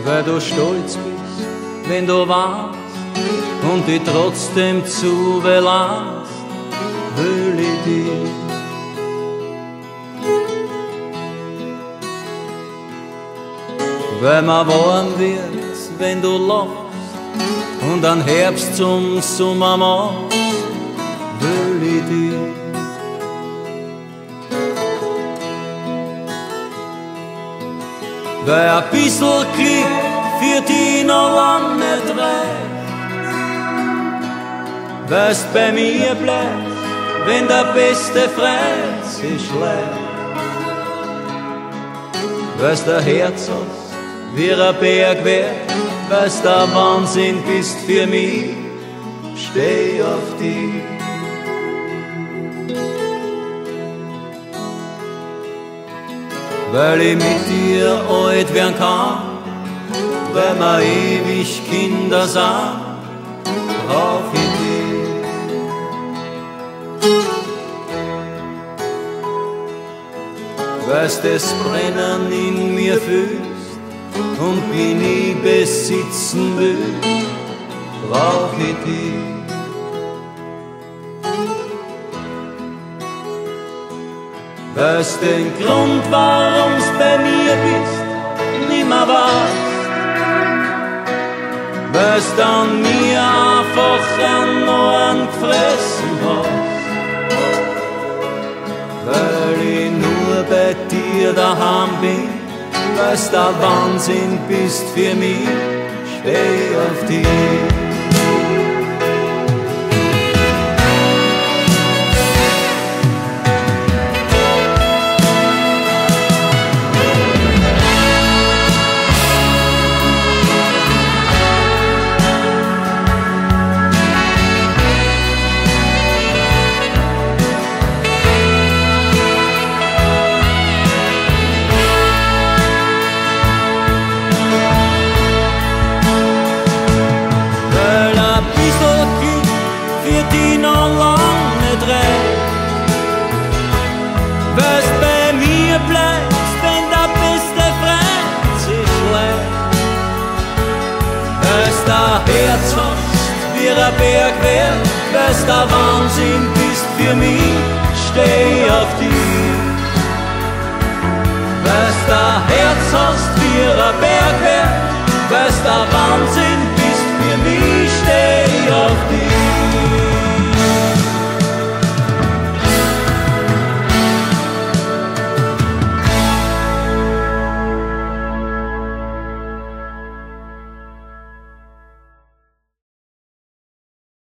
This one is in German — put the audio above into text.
weil du stolz bist, wenn du warst und dich trotzdem zu belasst, will ich dich. Weil mir warm wird, wenn du lachst und an Herbst zum Sommer machst, will ich dich. Weil ein bisschen Glück für dich noch lang nicht reicht, weil's bei mir bleibst, wenn der beste Freund sich schleicht. Weil's der Herz hast, wie ein Bergwerk, weil's der Wahnsinn bist für mich, steh auf dich. Weil ich mit dir alt werden kann, weil wir ewig Kinder sind, brauch ich dich. Weil's das Brennen in mir fühlst und bin ich besitzen will, brauch ich dich. Weil's den Grund, warum's bei mir bist, nimmer weißt, weil's dann mir einfach an Ohren gefressen hast, weil ich nur bei dir daheim bin, weil's der Wahnsinn bist für mich, steh auf dich. Weil's bei mir bleibst, wenn der beste Freund sich schleicht. Weil's der Herz hast, wie ein Bergwerk, weil's der Wahnsinn bist für mich, steh auf dich. Weil's der